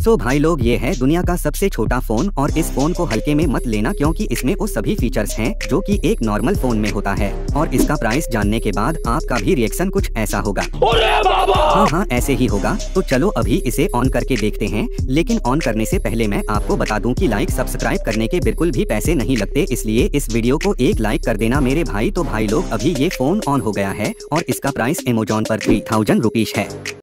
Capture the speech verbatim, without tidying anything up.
सो भाई लोग, ये है दुनिया का सबसे छोटा फोन और इस फोन को हल्के में मत लेना क्योंकि इसमें वो सभी फीचर्स हैं जो कि एक नॉर्मल फोन में होता है। और इसका प्राइस जानने के बाद आपका भी रिएक्शन कुछ ऐसा होगा। हाँ हाँ ऐसे ही होगा। तो चलो अभी इसे ऑन करके देखते हैं। लेकिन ऑन करने से पहले मैं आपको बता दूं कि लाइक सब्सक्राइब करने के बिल्कुल भी पैसे नहीं लगते, इसलिए इस वीडियो को एक लाइक कर देना मेरे भाई। तो भाई लोग, अभी ये फोन ऑन हो गया है और इसका प्राइस अमेज़न पर थ्री थाउजेंड रुपीज है।